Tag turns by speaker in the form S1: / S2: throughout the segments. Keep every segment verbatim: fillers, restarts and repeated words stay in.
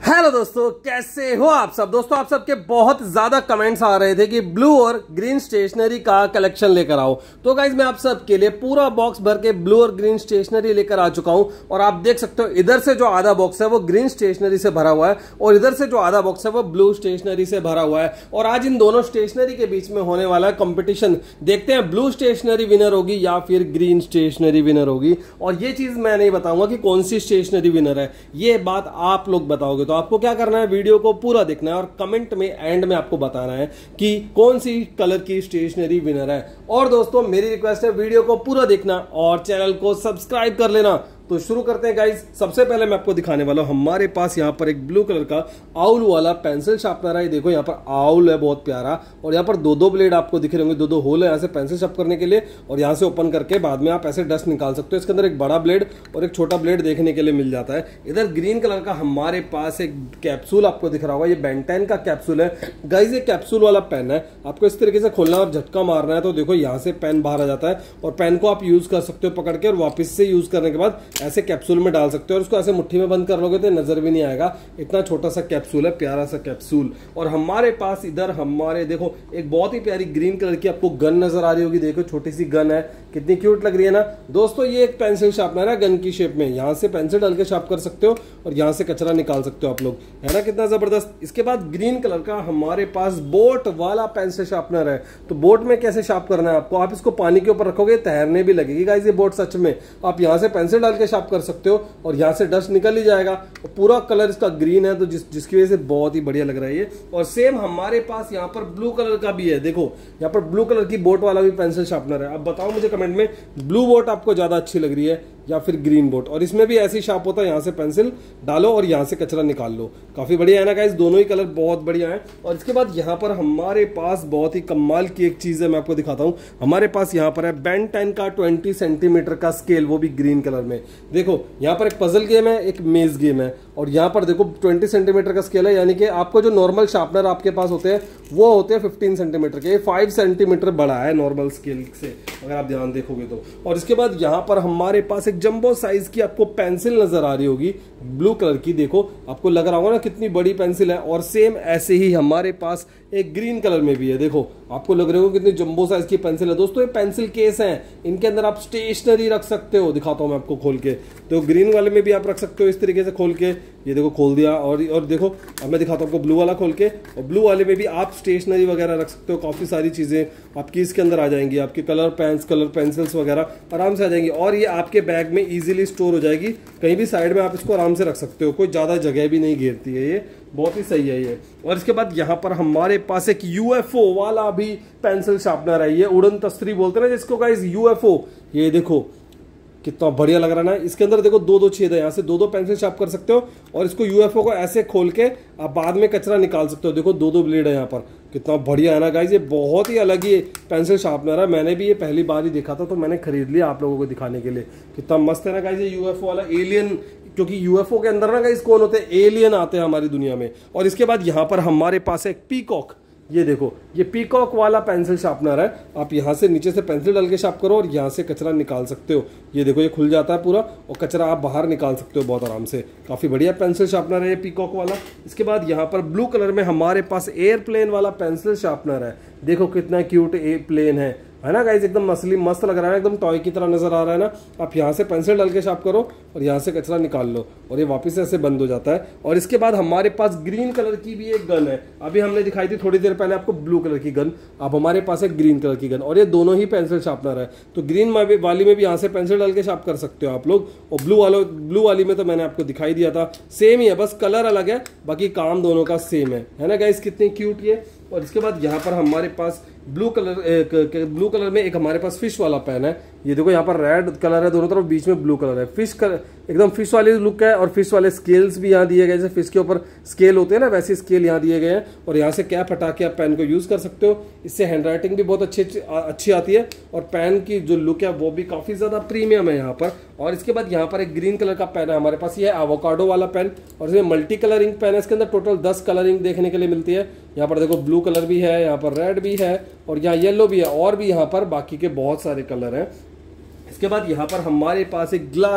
S1: Hello दोस्तों, कैसे हो आप सब। दोस्तों आप सबके बहुत ज्यादा कमेंट्स आ रहे थे कि ब्लू और ग्रीन स्टेशनरी का कलेक्शन लेकर आओ। तो गाइज मैं आप सबके लिए पूरा बॉक्स भर के ब्लू और ग्रीन स्टेशनरी लेकर आ चुका हूं। और आप देख सकते हो इधर से जो आधा बॉक्स है वो ग्रीन स्टेशनरी से भरा हुआ है और इधर से जो आधा बॉक्स है वो ब्लू स्टेशनरी से भरा हुआ है। और आज इन दोनों स्टेशनरी के बीच में होने वाला है कंपटीशन। देखते हैं ब्लू स्टेशनरी विनर होगी या फिर ग्रीन स्टेशनरी विनर होगी। और ये चीज मैं नहीं बताऊंगा कि कौन सी स्टेशनरी विनर है, ये बात आप लोग बताओगे। तो आपको क्या करना है, वीडियो को पूरा देखना है और कमेंट में एंड में आपको बताना है कि कौन सी कलर की स्टेशनरी विनर है। और दोस्तों मेरी रिक्वेस्ट है वीडियो को पूरा देखना और चैनल को सब्सक्राइब कर लेना। तो शुरू करते हैं गाइज। सबसे पहले मैं आपको दिखाने वाला हूं, हमारे पास यहाँ पर एक ब्लू कलर का आउल वाला पेंसिल शार्पनर है। देखो यहाँ पर आउल है बहुत प्यारा और यहाँ पर दो दो ब्लेड आपको दिख रहे होंगे, दो दो होल है यहाँ से पेंसिल शार्प करने के लिए। और यहाँ से ओपन करके बाद में आप ऐसे डस्ट निकाल सकते हो। इसके अंदर एक बड़ा ब्लेड और एक छोटा ब्लेड देखने के लिए मिल जाता है। इधर ग्रीन कलर का हमारे पास एक कैप्सूल आपको दिख रहा होगा, ये बेन टेन का कैप्सूल है गाइज। ये कैप्सूल वाला पेन है, आपको इस तरीके से खोलना और झटका मारना है। तो देखो यहाँ से पेन बाहर आ जाता है और पेन को आप यूज कर सकते हो पकड़ के, और वापस से यूज करने के बाद ऐसे कैप्सूल में डाल सकते हो। और उसको ऐसे मुट्ठी में बंद कर लोगे तो नजर भी नहीं आएगा। इतना छोटा सा कैप्सूल है, प्यारा सा कैप्सूल। और हमारे पास इधर हमारे देखो एक बहुत ही प्यारी ग्रीन कलर की आपको गन नजर आ रही होगी। देखो छोटी सी गन है, कितनी क्यूट लग रही है ना दोस्तों। ये एक पेंसिल शार्पनर है गन की शेप में, यहां से पेंसिल डाल के शार्प कर सकते हो और यहां से कचरा निकाल सकते हो आप लोग, है ना, कितना जबरदस्त। इसके बाद ग्रीन कलर का हमारे पास बोट वाला पेंसिल शार्पनर है। तो बोट में कैसे शार्प करना है आपको, आप इसको पानी के ऊपर रखोगे तैरने भी लगेगी गाइस ये बोट सच में। आप यहां से पेंसिल डाल के शार्प कर सकते हो और यहां से डस्ट निकल ही जाएगा। और पूरा कलर इसका ग्रीन है, तो जिस जिसकी वजह से बहुत ही बढ़िया लग रहा है ये। और सेम हमारे पास यहाँ पर ब्लू कलर का भी है। देखो यहाँ पर ब्लू कलर की बोट वाला भी पेंसिल शार्पनर है। अब बताओ मुझे कमेंट में, ब्लू बोट आपको ज्यादा अच्छी लग रही है या फिर ग्रीन बोट। और इसमें भी ऐसी शार्प होता है, यहां से पेंसिल डालो और यहां से कचरा निकाल लो। काफी बढ़िया है ना गाइस, दोनों ही कलर बहुत बढ़िया है। और इसके बाद यहाँ पर हमारे पास बहुत ही कमाल की एक चीज है, मैं आपको दिखाता हूं। हमारे पास यहाँ पर है बेन टेन का ट्वेंटी सेंटीमीटर का स्केल, वो भी ग्रीन कलर में। देखो यहाँ पर एक पजल गेम है, एक मेज गेम है। और यहाँ पर देखो ट्वेंटी सेंटीमीटर का स्केल है, यानी कि आपको जो नॉर्मल शार्पनर आपके पास होते हैं वो होते हैं फिफ्टीन सेंटीमीटर के। फाइव सेंटीमीटर बड़ा है नॉर्मल स्केल से, अगर आप ध्यान देखोगे तो। और इसके बाद यहाँ पर हमारे पास एक जंबो साइज की आपको पेंसिल नजर आ रही होगी ब्लू कलर की। देखो आपको लग रहा होगा ना कितनी बड़ी पेंसिल है। और सेम ऐसे ही हमारे पास एक ग्रीन कलर में भी है। देखो आपको लग रहा होगा कितनी जंबो साइज की पेंसिल है। दोस्तों ये पेंसिल केस हैं, इनके अंदर आप स्टेशनरी रख सकते हो। दिखाता हूं मैं आपको खोल के। तो ग्रीन वाले में भी आप रख सकते हो इस तरीके से खोल के। ये देखो खोल दिया। और और देखो अब मैं दिखाता हूं आपको ब्लू वाला खोल के। और ब्लू वाले में भी आप स्टेशनरी वगैरह रख सकते हो। काफी सारी चीजें आपकी इसके अंदर आ जाएंगी, आपके कलर पेन्स, कलर पेंसिल्स वगैरह आराम से आ जाएंगी। और ये आपके बैग में इजीली स्टोर हो जाएगी, कहीं भी साइड में आप इसको आराम से रख सकते हो। कोई ज्यादा जगह भी नहीं घेरती है, ये बहुत ही सही है ये। और इसके बाद यहाँ पर हमारे पास एक यूएफओ वाला भी पेंसिल शार्पनर है। ये उड़न तस्तरी बोलते हैं ना जिसको गाइस, यूएफओ। ये देखो कितना बढ़िया लग रहा है ना। इसके अंदर देखो दो दो छेद है, यहाँ से दो दो पेंसिल शार्प कर सकते हो। और इसको यूएफओ को ऐसे खोल के आप बाद में कचरा निकाल सकते हो। देखो दो दो ब्लेड है यहाँ पर, कितना बढ़िया है ना गाइस। ये बहुत ही अलग ही पेंसिल शार्पनर है। मैंने भी ये पहली बार ही देखा था तो मैंने खरीद लिया आप लोगों को दिखाने के लिए। कितना मस्त है ना गाइस ये यूएफओ वाला एलियन, क्योंकि यूएफओ के अंदर ना गाइस कौन होते हैं, एलियन आते हैं हमारी दुनिया में। और इसके बाद यहाँ पर हमारे पास एक पीकॉक। ये देखो ये पीकॉक वाला पेंसिल शार्पनर है। आप यहाँ से नीचे से पेंसिल डाल के शार्प करो और यहाँ से कचरा निकाल सकते हो। ये देखो ये खुल जाता है पूरा और कचरा आप बाहर निकाल सकते हो बहुत आराम से। काफी बढ़िया पेंसिल शार्पनर है ये पीकॉक वाला। इसके बाद यहाँ पर ब्लू कलर में हमारे पास एयरप्लेन वाला पेंसिल शार्पनर है। देखो कितना क्यूट एयरप्लेन है, है ना गाइस, एकदम मसली मस्त लग रहा है, एकदम टॉय की तरह नजर आ रहा है ना। आप यहाँ से पेंसिल डाल के शार्प करो और यहाँ से कचरा निकाल लो और ये वापस ऐसे बंद हो जाता है। और इसके बाद हमारे पास ग्रीन कलर की भी एक गन है। अभी हमने दिखाई थी थोड़ी देर पहले आपको ब्लू कलर की गन, अब हमारे पास एक ग्रीन कलर की गन। और ये दोनों ही पेंसिल शार्पनर है। तो ग्रीन वाली में भी यहाँ से पेंसिल डाल के शार्प कर सकते हो आप लोग। और ब्लू वाले ब्लू वाली में तो मैंने आपको दिखाई दिया था, सेम ही है, बस कलर अलग है, बाकी काम दोनों का सेम है, है ना गाइस, कितनी क्यूट ये। और इसके बाद यहाँ पर हमारे पास ब्लू कलर एक, ब्लू कलर में एक हमारे पास फिश वाला पेन है। ये देखो यहाँ पर रेड कलर है दोनों तरफ, बीच में ब्लू कलर है। फिश कलर एकदम फिश वाली लुक है। और फिश वाले स्केल्स भी यहाँ दिए गए, जैसे फिश के ऊपर स्केल होते हैं ना वैसे स्केल यहाँ दिए गए हैं। और यहाँ से कैप हटा के आप पेन को यूज कर सकते हो। इससे हैंड राइटिंग भी बहुत अच्छी अच्छी आती है और पेन की जो लुक है वो भी काफी ज्यादा प्रीमियम है यहाँ पर। और इसके बाद यहाँ पर एक ग्रीन कलर का पेन है हमारे पास, ये है एवोकाडो वाला पेन। और इसमें मल्टी कलर इंक पेन है, इसके अंदर टोटल दस कलर इंक देखने के लिए मिलती है। यहाँ पर देखो ब्लू कलर भी है, यहाँ पर रेड भी है और यहाँ येलो भी है, और भी यहाँ पर बाकी के बहुत सारे कलर हैं। इसके बाद यहाँ पर हमारे पास एक ग्लास है,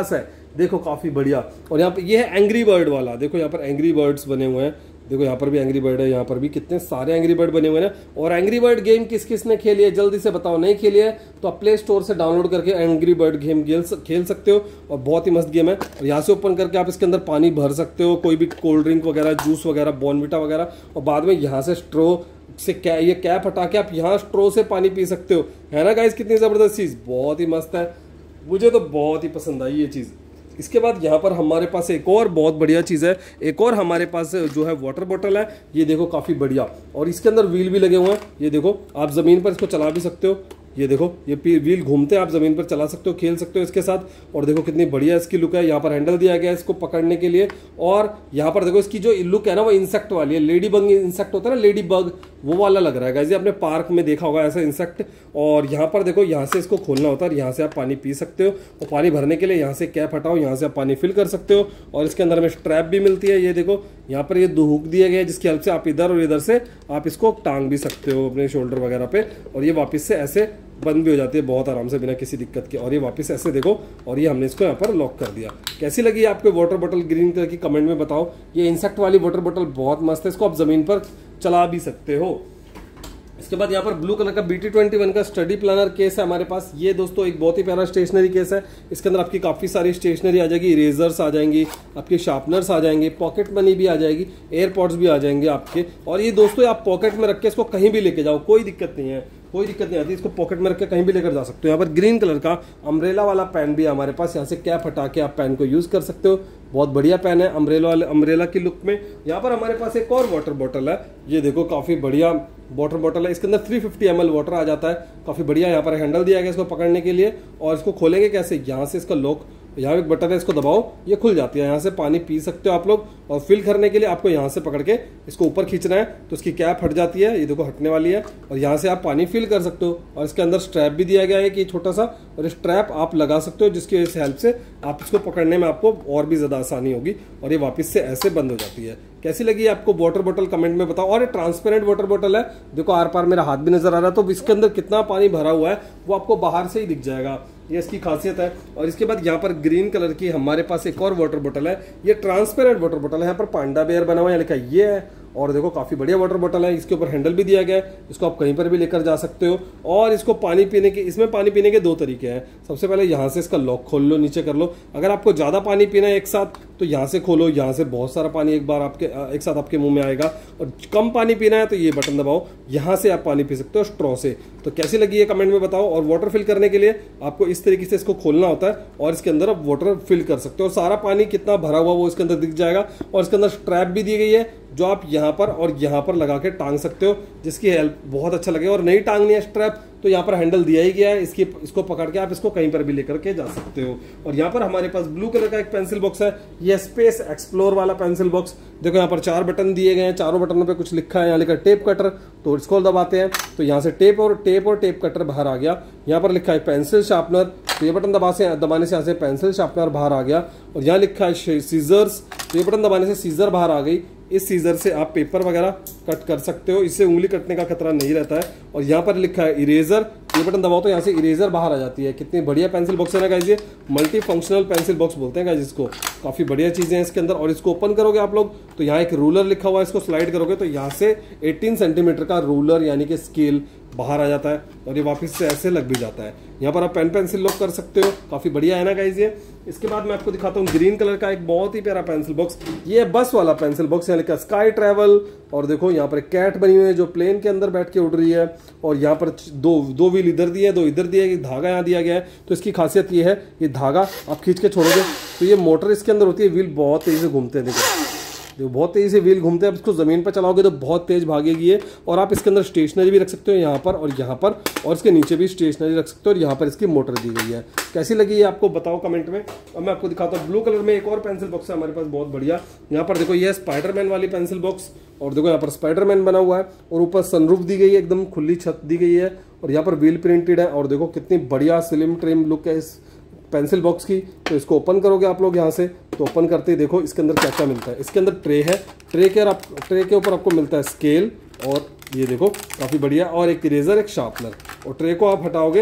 S1: देखो काफ़ी बढ़िया। और यहाँ पे ये है एंग्री बर्ड वाला, देखो यहाँ पर एंग्री बर्ड्स बने हुए हैं, देखो यहाँ पर भी एंग्री बर्ड है, यहाँ पर भी कितने सारे एंग्री बर्ड बने हुए हैं। और एंग्री बर्ड गेम किस किस ने खेली है जल्दी से बताओ, नहीं खेली है तो आप प्ले स्टोर से डाउनलोड करके एंग्री बर्ड गेम खेल सकते हो और बहुत ही मस्त गेम है। और यहाँ से ओपन करके आप इसके अंदर पानी भर सकते हो, कोई भी कोल्ड ड्रिंक वगैरह, जूस वगैरह, बॉर्नविटा वगैरह, और बाद में यहाँ से स्ट्रो से क्या ये कैप हटा के आप यहाँ स्ट्रो से पानी पी सकते हो। है ना गाइस, कितनी ज़बरदस्त चीज़, बहुत ही मस्त है, मुझे तो बहुत ही पसंद आई ये चीज़। इसके बाद यहाँ पर हमारे पास एक और बहुत बढ़िया चीज़ है, एक और हमारे पास जो है वाटर बॉटल है, ये देखो काफ़ी बढ़िया। और इसके अंदर व्हील भी लगे हुए हैं, ये देखो आप ज़मीन पर इसको चला भी सकते हो, ये देखो ये व्हील घूमते हैं, आप ज़मीन पर चला सकते हो, खेल सकते हो इसके साथ। और देखो कितनी बढ़िया इसकी लुक है, यहाँ पर हैंडल दिया गया है इसको पकड़ने के लिए। और यहाँ पर देखो इसकी जो लुक है ना वो इंसेक्ट वाली है, लेडी बग इंसेक्ट होता है ना, लेडी बग, वो वाला लग रहा है गाइस, आपने पार्क में देखा होगा ऐसा इंसेक्ट। और यहाँ पर देखो यहाँ से इसको खोलना होता है, यहाँ से आप पानी पी सकते हो। और पानी भरने के लिए यहाँ से कैप हटाओ, यहाँ से आप पानी फिल कर सकते हो। और इसके अंदर में स्ट्रैप भी मिलती है, ये देखो यहाँ पर ये दो हुक दिए गए हैं जिसकी हेल्प से आप इधर और इधर से आप इसको टांग भी सकते हो अपने शोल्डर वगैरह पे। और ये वापस से ऐसे बंद भी हो जाती है बहुत आराम से बिना किसी दिक्कत के। और ये वापस ऐसे देखो, और ये हमने इसको यहाँ पर लॉक कर दिया। कैसी लगी आपको वाटर बॉटल ग्रीन कलर की, कमेंट में बताओ। ये इंसेक्ट वाली वाटर बॉटल बहुत मस्त है, इसको आप जमीन पर चला भी सकते हो। इसके बाद यहाँ पर ब्लू कलर का बी टी ट्वेंटी वन का स्टडी प्लानर केस है हमारे पास। ये दोस्तों एक बहुत ही प्यारा स्टेशनरी केस है, इसके अंदर आपकी काफ़ी सारी स्टेशनरी आ जाएगी, इरेजर्स आ जाएंगी, आपके शार्पनर्स आ जाएंगे, पॉकेट मनी भी आ जाएगी, एयरपॉड्स भी आ जाएंगे आपके। और ये दोस्तों आप पॉकेट में रख के इसको कहीं भी लेके जाओ, कोई दिक्कत नहीं है, कोई दिक्कत नहीं आती, इसको पॉकेट में रख के कहीं भी लेकर जा सकते हो। यहाँ पर ग्रीन कलर का अम्ब्रेला वाला पेन भी है हमारे पास, यहाँ से कैप हटा के आप पेन को यूज़ कर सकते हो, बहुत बढ़िया पेन है अम्ब्रेला वाले अम्ब्रेला की लुक में। यहाँ पर हमारे पास एक और वाटर बॉटल है, ये देखो काफ़ी बढ़िया वाटर बॉटल है, इसके अंदर three fifty M L water आ जाता है, काफ़ी बढ़िया। यहाँ पर हैंडल दिया गया इसको पकड़ने के लिए। और इसको खोलेंगे कैसे, यहाँ से इसका लॉक, यहाँ एक बटन है, इसको दबाओ, ये खुल जाती है, यहाँ से पानी पी सकते हो आप लोग। और फिल करने के लिए आपको यहाँ से पकड़ के इसको ऊपर खींचना है तो इसकी कैप हट जाती है, ये देखो हटने वाली है, और यहाँ से आप पानी फिल कर सकते हो। और इसके अंदर स्ट्रैप भी दिया गया है कि छोटा सा, और स्ट्रैप आप लगा सकते हो जिसकी हेल्प से आप इसको पकड़ने में आपको और भी ज़्यादा आसानी होगी। और ये वापस से ऐसे बंद हो जाती है। कैसी लगी आपको वाटर बॉटल, कमेंट में बताओ। और ये ट्रांसपेरेंट वाटर बॉटल है, देखो आर पार मेरा हाथ भी नजर आ रहा है, तो इसके अंदर कितना पानी भरा हुआ है वो आपको बाहर से ही दिख जाएगा, ये इसकी खासियत है। और इसके बाद यहाँ पर ग्रीन कलर की हमारे पास एक और वाटर बॉटल है, ये ट्रांसपेरेंट वाटर बॉटल है, यहाँ पर पांडा बेयर बना हुआ है, लिखा है ये है। और देखो काफ़ी बढ़िया वाटर बॉटल है, इसके ऊपर हैंडल भी दिया गया है, इसको आप कहीं पर भी लेकर जा सकते हो। और इसको पानी पीने के, इसमें पानी पीने के दो तरीके हैं। सबसे पहले यहाँ से इसका लॉक खोल लो, नीचे कर लो। अगर आपको ज़्यादा पानी पीना है एक साथ तो यहाँ से खोलो, यहाँ से बहुत सारा पानी एक बार आपके एक साथ आपके मुंह में आएगा। और कम पानी पीना है तो ये बटन दबाओ, यहाँ से आप पानी पी सकते हो स्ट्रॉ से। तो कैसी लगी है कमेंट में बताओ। और वाटर फिल करने के लिए आपको इस तरीके से इसको खोलना होता है और इसके अंदर आप वाटर फिल कर सकते हो। सारा पानी कितना भरा हुआ वो इसके अंदर दिख जाएगा। और इसके अंदर स्ट्रैप भी दी गई है जो आप यहाँ पर और यहाँ पर लगा के टांग सकते हो, जिसकी हेल्प बहुत अच्छा लगेगा। और नहीं टांगनी है स्ट्रैप तो यहाँ पर हैंडल दिया ही गया है, इसकी इसको पकड़ के आप इसको कहीं पर भी लेकर के जा सकते हो। और यहाँ पर हमारे पास ब्लू कलर का एक पेंसिल बॉक्स है, ये स्पेस एक्सप्लोर वाला पेंसिल बॉक्स। देखो यहाँ पर चार बटन दिए गए हैं, चारों बटनों पे कुछ लिखा है, यहाँ लिखा टेप कटर, तो इसको दबाते हैं तो यहाँ से टेप और टेप और टेप कटर बाहर आ गया। यहाँ पर लिखा है पेंसिल शार्पनर, तो ये बटन दबा से दबाने से यहाँ से पेंसिल शार्पनर बाहर आ गया। और यहाँ लिखा है सीजर्स, तो ये बटन दबाने से सीजर बाहर आ गई। इस सीजर से आप पेपर वगैरह कट कर सकते हो, इससे उंगली कटने का खतरा नहीं रहता है। और यहाँ पर लिखा है इरेजर, ये बटन दबाओ तो यहाँ से इरेजर बाहर आ जाती है। कितनी बढ़िया पेंसिल बॉक्स है ना गाइस, ये मल्टी फंक्शनल पेंसिल बॉक्स बोलते हैं गाइस इसको। काफ़ी बढ़िया चीज़ें हैं इसके अंदर। और इसको ओपन करोगे आप लोग तो यहाँ एक रूलर लिखा हुआ है, इसको स्लाइड करोगे तो यहाँ से अठारह सेंटीमीटर का रूलर यानी कि स्केल बाहर आ जाता है और ये वापस से ऐसे लग भी जाता है। यहाँ पर आप पेन पेंसिल लॉक कर सकते हो, काफ़ी बढ़िया है ना गाइस ये। इसके बाद मैं आपको दिखाता हूँ ग्रीन कलर का एक बहुत ही प्यारा पेंसिल बॉक्स, ये बस वाला पेंसिल बॉक्स, यहाँ लिखा स्काई ट्रैवल। और देखो यहाँ पर कैट बनी हुई है जो प्लेन के अंदर बैठ के उड़ रही है। और यहाँ पर दो दो व्हील इधर दिए, दो इधर दिए, धागा यहाँ दिया गया है। तो इसकी खासियत ये है, ये धागा आप खींच के छोड़ोगे तो ये मोटर इसके अंदर होती है, व्हील बहुत तेजी से घूमते हैं। देखो देखो बहुत तेजी से व्हील घूमते हैं। अब इसको जमीन पर चलाओगे तो बहुत तेज भागेगी ये। और आप इसके अंदर स्टेशनरी भी रख सकते हो यहाँ पर और यहाँ पर, और इसके नीचे भी स्टेशनरी रख सकते हो। और यहाँ पर इसकी मोटर दी गई है। कैसी लगी है आपको बताओ कमेंट में। और मैं आपको दिखाता हूँ ब्लू कलर में एक और पेंसिल बॉक्स है हमारे पास बहुत बढ़िया। यहाँ पर देखो ये स्पाइडरमैन वाली पेंसिल बॉक्स, और देखो यहाँ पर स्पाइडरमैन बना हुआ है और ऊपर सनरूफ दी गई है, एकदम खुली छत दी गई है। और यहाँ पर व्हील प्रिंटेड है। और देखो कितनी बढ़िया स्लिम ट्रिम लुक है इस पेंसिल बॉक्स की। तो इसको ओपन करोगे आप लोग यहाँ से, तो ओपन करते ही देखो इसके अंदर क्या क्या मिलता है। इसके अंदर ट्रे है, ट्रे के आप ट्रे के ऊपर आपको मिलता है स्केल, और ये देखो काफ़ी बढ़िया, और एक इरेजर, एक शार्पनर। और ट्रे को आप हटाओगे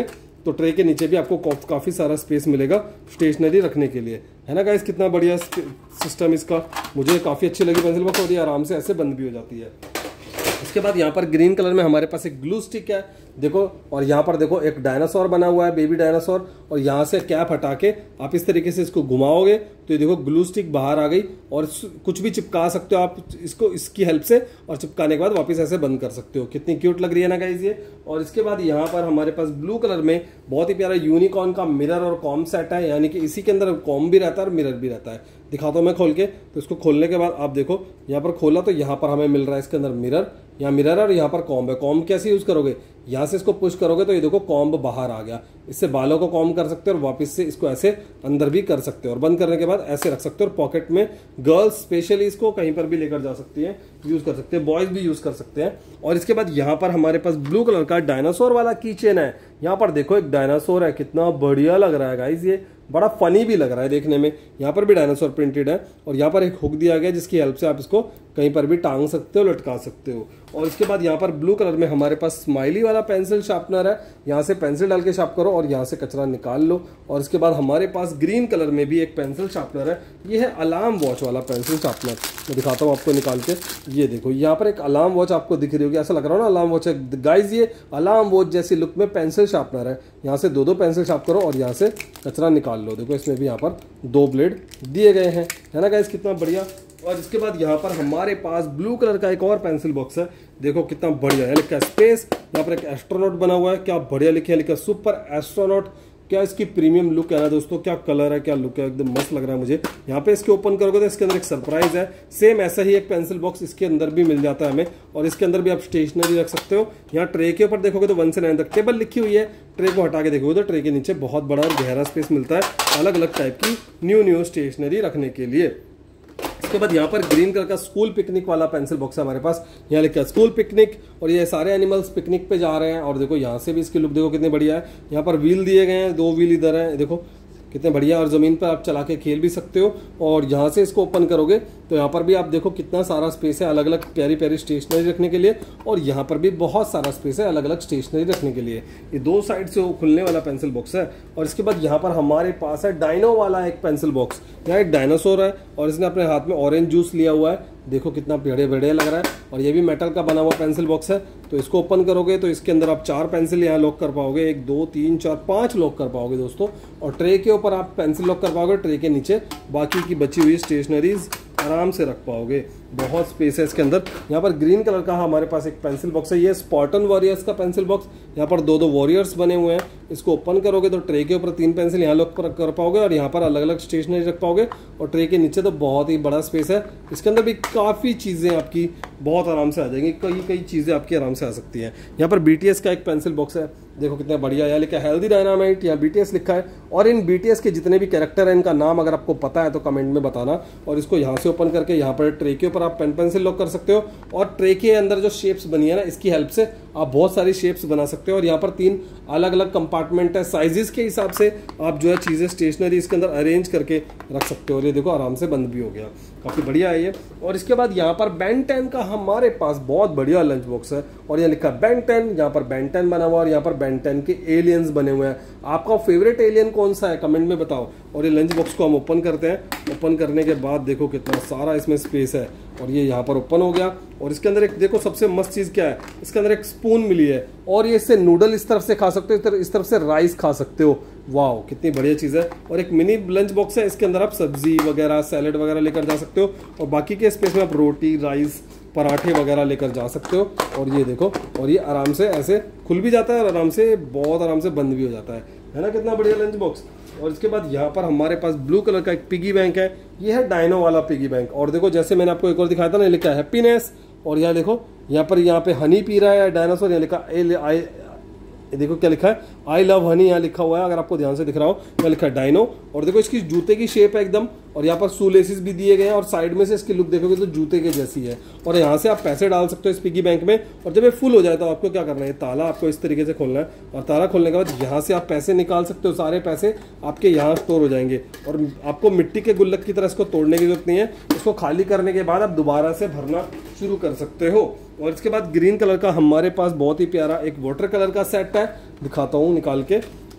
S1: तो ट्रे के नीचे भी आपको काफ़ी सारा स्पेस मिलेगा स्टेशनरी रखने के लिए, है ना गाइस। कितना बढ़िया सिस्टम इसका, मुझे काफ़ी अच्छी लगी पेंसिल बॉक्स और ये आराम से ऐसे बंद भी हो जाती है। इसके बाद यहाँ पर ग्रीन कलर में हमारे पास एक ग्लू स्टिक है देखो, और यहाँ पर देखो एक डायनासोर बना हुआ है, बेबी डायनासोर, और यहाँ से कैप हटा के आप इस तरीके से इसको घुमाओगे तो ये देखो ग्लू स्टिक बाहर आ गई और कुछ भी चिपका सकते हो आप इसको इसकी हेल्प से, और चिपकाने के बाद वापस ऐसे बंद कर सकते हो। कितनी क्यूट लग रही है ना गाइस ये। और इसके बाद यहाँ पर हमारे पास ब्लू कलर में बहुत ही प्यारा यूनिकॉर्न का मिरर और कॉम सेट है, यानी कि इसी के अंदर कॉम भी रहता है और मिरर भी रहता है। दिखाता हूँ मैं खोल के, तो इसको खोलने के बाद आप देखो यहाँ पर खोला तो यहाँ पर हमें मिल रहा है इसके अंदर मिरर, यहाँ मिरर और यहाँ पर कॉम्ब है। कॉम्ब कैसे यूज करोगे, यहाँ से इसको पुश करोगे तो ये देखो कॉम्ब बाहर आ गया। इससे बालों को कॉम्ब कर सकते हो और वापस से इसको ऐसे अंदर भी कर सकते हो, और बंद करने के बाद ऐसे रख सकते हो। और पॉकेट में गर्ल्स स्पेशली इसको कहीं पर भी लेकर जा सकती है, यूज कर सकते हैं, बॉयज भी यूज कर सकते हैं। और इसके बाद यहाँ पर हमारे पास ब्लू कलर का डायनासोर वाला की चेन है। यहाँ पर देखो एक डायनासोर है, कितना बढ़िया लग रहा है गाइज, ये बड़ा फनी भी लग रहा है देखने में। यहाँ पर भी डायनासोर प्रिंटेड है और यहाँ पर एक हुक दिया गया जिसकी हेल्प से आप इसको कहीं पर भी टांग सकते हो, लटका सकते हो। और इसके बाद यहाँ पर ब्लू कलर में हमारे पास स्माइली वाला पेंसिल शार्पनर है, यहाँ से पेंसिल डाल के शार्प करो और यहाँ से कचरा निकाल लो। और इसके बाद हमारे पास ग्रीन कलर में भी एक पेंसिल शार्पनर है, ये है अलार्म वॉच वाला पेंसिल शार्पनर। मैं दिखाता हूँ आपको निकाल के, ये देखो यहाँ पर एक अलार्म वॉच आपको दिख रही होगी, ऐसा लग रहा है ना अलार्म वॉच है गाइज। ये अलार्म वॉच जैसी लुक में पेंसिल शार्पनर है, यहाँ से दो दो पेंसिल शार्प करो और यहाँ से कचरा निकाल लो। देखो इसमें भी यहाँ पर दो ब्लेड दिए गए हैं, है ना गाइज, कितना बढ़िया। और इसके बाद यहाँ पर हमारे पास ब्लू कलर का एक और पेंसिल बॉक्स है, देखो कितना बढ़िया है, लिखा है स्पेस। यहाँ पर एक एस्ट्रोनॉट बना हुआ है, क्या बढ़िया लिखा है, लिखा है सुपर एस्ट्रोनॉट। क्या इसकी प्रीमियम लुक है ना दोस्तों, क्या कलर है, क्या लुक है, एकदम मस्त लग रहा है मुझे। यहाँ पे इसके ओपन करोगे तो इसके अंदर एक सरप्राइज है, सेम ऐसा ही एक पेंसिल बॉक्स इसके अंदर भी मिल जाता है हमें, और इसके अंदर भी आप स्टेशनरी रख सकते हो। यहाँ ट्रे के ऊपर देखोगे तो वन से नाइन तक टेबल लिखी हुई है, ट्रे को हटा के देखोगे तो ट्रे के नीचे बहुत बड़ा और गहरा स्पेस मिलता है अलग अलग टाइप की न्यू न्यू स्टेशनरी रखने के लिए। इसके बाद यहाँ पर ग्रीन कलर का स्कूल पिकनिक वाला पेंसिल बॉक्स है हमारे पास, यहाँ लिखा है स्कूल पिकनिक, और ये सारे एनिमल्स पिकनिक पे जा रहे हैं। और देखो यहाँ से भी इसकी लुक देखो कितनी बढ़िया है, यहाँ पर व्हील दिए गए हैं, दो व्हील इधर है, देखो कितने बढ़िया, और ज़मीन पर आप चला के खेल भी सकते हो। और यहाँ से इसको ओपन करोगे तो यहाँ पर भी आप देखो कितना सारा स्पेस है अलग अलग प्यारी प्यारी स्टेशनरी रखने के लिए, और यहाँ पर भी बहुत सारा स्पेस है अलग अलग स्टेशनरी रखने के लिए। ये दो साइड से खुलने वाला पेंसिल बॉक्स है। और इसके बाद यहाँ पर हमारे पास है डायनो वाला एक पेंसिल बॉक्स, यहाँ एक डायनासोर है और इसने अपने हाथ में ऑरेंज जूस लिया हुआ है, देखो कितना बढ़िया बढ़िया लग रहा है। और ये भी मेटल का बना हुआ पेंसिल बॉक्स है, तो इसको ओपन करोगे तो इसके अंदर आप चार पेंसिल यहाँ लॉक कर पाओगे, एक दो तीन चार पांच लॉक कर पाओगे दोस्तों। और ट्रे के ऊपर आप पेंसिल लॉक कर पाओगे, ट्रे के नीचे बाकी की बची हुई स्टेशनरीज आराम से रख पाओगे, बहुत स्पेस है इसके अंदर। यहाँ पर ग्रीन कलर का हमारे पास एक पेंसिल बॉक्स है, ये स्पार्टन वॉरियर्स का पेंसिल बॉक्स, यहाँ पर दो दो वॉरियर्स बने हुए हैं। इसको ओपन करोगे तो ट्रे के ऊपर तीन पेंसिल यहाँ लॉक कर पाओगे और यहाँ पर अलग अलग स्टेशनरी रख पाओगे। और ट्रे के नीचे तो बहुत ही बड़ा स्पेस है, इसके अंदर भी काफ़ी चीज़ें आपकी बहुत आराम से आ जाएंगी, कई कई चीज़ें आपकी आराम से आ सकती हैं। यहाँ पर बीटीएस का एक पेंसिल बॉक्स है, देखो कितना बढ़िया, यहाँ लिखा है हेल्दी डायनामाइट, यहाँ बीटीएस लिखा है। और इन बीटीएस के जितने भी कैरेक्टर हैं इनका नाम अगर आपको पता है तो कमेंट में बताना। और इसको यहाँ से ओपन करके यहाँ पर ट्रे के ऊपर आप पेन पेंसिल लॉक कर सकते हो, और ट्रे के अंदर जो शेप्स बनी है ना इसकी हेल्प से आप बहुत सारी शेप्स बना सकते हो। और यहाँ पर तीन अलग अलग कंपार्टमेंट है, साइजेस के हिसाब से आप जो है चीज़ें स्टेशनरी इसके अंदर अरेंज करके रख सकते हो। और ये देखो आराम से बंद भी हो गया, काफ़ी बढ़िया है ये। और इसके बाद यहाँ पर बेन टेन का हमारे पास बहुत बढ़िया लंच बॉक्स है, और यहाँ लिखा है बेन टेन, यहाँ पर बेन टेन बना हुआ और यहाँ पर बेन टेन के एलियंस बने हुए हैं। आपका फेवरेट एलियन कौन सा है कमेंट में बताओ। और ये लंच बॉक्स को हम ओपन करते हैं, ओपन करने के बाद देखो कितना सारा इसमें स्पेस है, और ये यहाँ पर ओपन हो गया। और इसके अंदर एक देखो सबसे मस्त चीज़ क्या है, इसके अंदर एक स्पून मिली है, और ये इससे नूडल इस तरफ से खा सकते हो, इस तरफ से राइस खा सकते हो। वाह कितनी बढ़िया चीज़ है। और एक मिनी लंच बॉक्स है, इसके अंदर आप सब्जी वगैरह सैलेड वगैरह लेकर जा सकते हो, और बाकी के स्पेस में आप रोटी राइस पराठे वगैरह लेकर जा सकते हो। और ये देखो, और ये आराम से ऐसे खुल भी जाता है और आराम से बहुत आराम से बंद भी हो जाता है, है ना, कितना बढ़िया लंच बॉक्स। और इसके बाद यहाँ पर हमारे पास ब्लू कलर का एक पिगी बैंक है, ये है डायनो वाला पिगी बैंक। और देखो जैसे मैंने आपको एक और दिखाया था ना, लिखा है हैप्पीनेस, और यहाँ देखो यहाँ पर यहाँ पे हनी पी रहा है डायनासोर, यहाँ लिखा आई, देखो क्या लिखा है आई लव हनी, यहाँ लिखा हुआ है, अगर आपको ध्यान से दिख रहा हो यहाँ लिखा है डायनो। और देखो इसकी जूते की शेप है एकदम, और यहाँ पर शू लेसिस भी दिए गए हैं, और साइड में से इसकी लुक देखोगे तो जूते के जैसी है। और यहाँ से आप पैसे डाल सकते हो इस पिगी बैंक में, और जब ये फुल हो जाए तो आपको क्या करना है, ताला आपको इस तरीके से खोलना है, और ताला खोलने के बाद यहाँ से आप पैसे निकाल सकते हो, सारे पैसे आपके यहाँ स्टोर हो जाएंगे। और आपको मिट्टी के गुल्लक की तरह इसको तोड़ने की जरूरत नहीं है, इसको खाली करने के बाद आप दोबारा से भरना शुरू कर सकते हो। और इसके बाद ग्रीन कलर का हमारे पास बहुत ही प्यारा एक वाटर कलर का सेट है, दिखाता हूँ निकाल के,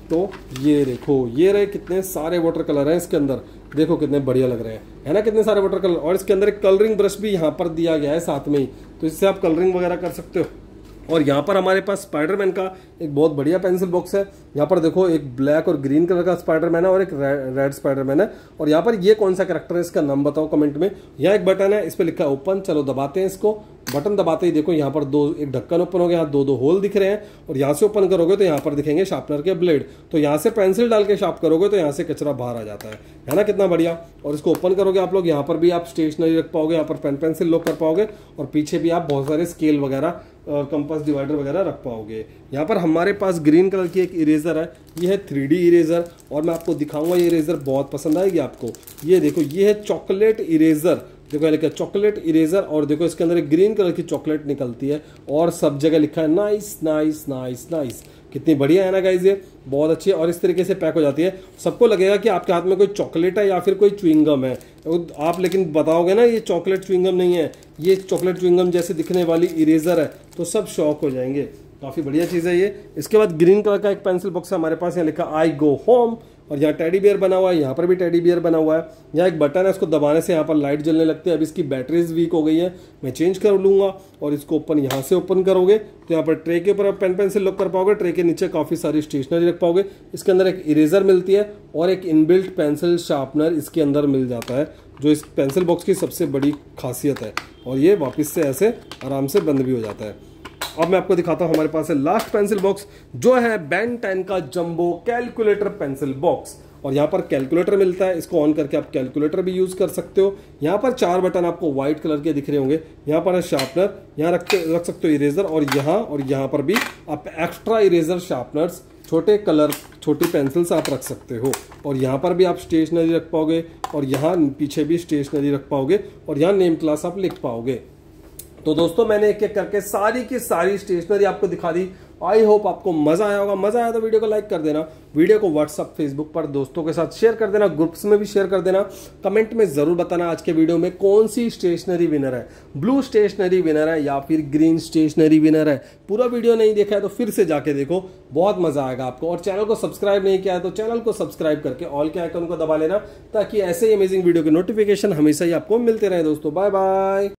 S1: तो ये देखो, ये रहे कितने सारे वाटर कलर हैं इसके अंदर, देखो कितने बढ़िया लग रहे हैं, है ना, कितने सारे वाटर कलर। और इसके अंदर एक कलरिंग ब्रश भी यहाँ पर दिया गया है साथ में ही, तो इससे आप कलरिंग वगैरह कर सकते हो। और यहाँ पर हमारे पास स्पाइडरमैन का एक बहुत बढ़िया पेंसिल बॉक्स है। यहाँ पर देखो एक ब्लैक और ग्रीन कलर का स्पाइडरमैन है और एक रेड स्पाइडरमैन है। और यहाँ पर ये कौन सा कैरेक्टर है इसका नाम बताओ कमेंट में। यहाँ एक बटन है, इस पर लिखा है ओपन, चलो दबाते हैं इसको। बटन दबाते ही देखो यहाँ पर दो, एक ढक्कन ओपन हो गया, यहाँ दो दो होल दिख रहे हैं। और यहाँ से ओपन करोगे तो यहाँ पर दिखेंगे शार्पनर के ब्लेड, तो यहाँ से पेंसिल डाल के शार्प करोगे तो यहाँ से कचरा बाहर आ जाता है, है ना, कितना बढ़िया। और इसको ओपन करोगे आप लोग, यहाँ पर भी आप स्टेशनरी रख पाओगे, यहाँ पर पेन पेंसिल लॉक कर पाओगे, और पीछे भी आप बहुत सारे स्केल वगैरह, कंपास डिवाइडर वगैरह रख पाओगे। यहाँ पर हमारे पास ग्रीन कलर की एक इरेजर है, ये है थ्री डी इरेजर, और मैं आपको दिखाऊंगा ये इरेजर बहुत पसंद आएगी आपको। ये देखो, ये है चॉकलेट इरेजर, देखो लिखा है चॉकलेट इरेजर, और देखो इसके अंदर एक ग्रीन कलर की चॉकलेट निकलती है, और सब जगह लिखा है नाइस नाइस नाइस नाइस। कितनी बढ़िया है ना गाइज, ये बहुत अच्छी है। और इस तरीके से पैक हो जाती है, सबको लगेगा कि आपके हाथ में कोई चॉकलेट है या फिर कोई च्युइंगम है, आप लेकिन बताओगे ना ये चॉकलेट च्युइंगम नहीं है, ये चॉकलेट च्युइंगम जैसे दिखने वाली इरेजर है, तो सब शॉक हो जाएंगे। काफी बढ़िया चीज है ये। इसके बाद ग्रीन कलर का एक पेंसिल बॉक्स है हमारे पास, यहाँ लिखा आई गो होम, और यहाँ टेडी बियर बना हुआ है, यहाँ पर भी टेडी बियर बना हुआ है। यहाँ एक बटन है, इसको दबाने से यहाँ पर लाइट जलने लगती है। अब इसकी बैटरीज वीक हो गई है, मैं चेंज कर लूंगा। और इसको ओपन यहाँ से ओपन करोगे तो यहाँ पर ट्रे के ऊपर पेन पेंसिल लॉक कर पाओगे, ट्रे के नीचे काफी सारी स्टेशनरी रख पाओगे। इसके अंदर एक इरेजर मिलती है और एक इनबिल्ट पेंसिल शार्पनर इसके अंदर मिल जाता है, जो इस पेंसिल बॉक्स की सबसे बड़ी खासियत है। और ये वापस से ऐसे आराम से बंद भी हो जाता है। अब मैं आपको दिखाता हूं, हमारे पास है लास्ट पेंसिल बॉक्स, जो है बेन टेन का जंबो कैलकुलेटर पेंसिल बॉक्स। और यहाँ पर कैलकुलेटर मिलता है, इसको ऑन करके आप कैलकुलेटर भी यूज कर सकते हो। यहाँ पर चार बटन आपको व्हाइट कलर के दिख रहे होंगे, यहाँ पर है शार्पनर, यहाँ रख रख सकते हो इरेजर, और यहाँ और यहाँ पर भी आप एक्स्ट्रा इरेजर शार्पनर्स, छोटे कलर, छोटी पेंसिल्स आप रख सकते हो। और यहाँ पर भी आप स्टेशनरी रख पाओगे, और यहाँ पीछे भी स्टेशनरी रख पाओगे, और यहाँ नेम क्लास आप लिख पाओगे। तो दोस्तों मैंने एक एक करके सारी की सारी स्टेशनरी आपको दिखा दी। आई होप आपको मजा आया होगा। मजा आया तो वीडियो को लाइक कर देना, वीडियो को व्हाट्सअप फेसबुक पर दोस्तों के साथ शेयर कर देना, ग्रुप्स में भी शेयर कर देना। कमेंट में जरूर बताना आज के वीडियो में कौन सी स्टेशनरी विनर है, ब्लू स्टेशनरी विनर है या फिर ग्रीन स्टेशनरी विनर है। पूरा वीडियो नहीं देखा है तो फिर से जाके देखो, बहुत मजा आएगा आपको। और चैनल को सब्सक्राइब नहीं किया है तो चैनल को सब्सक्राइब करके ऑल के आइकन को दबा लेना, ताकि ऐसे ही अमेजिंग वीडियो के नोटिफिकेशन हमेशा ही आपको मिलते रहे। दोस्तों बाय बाय।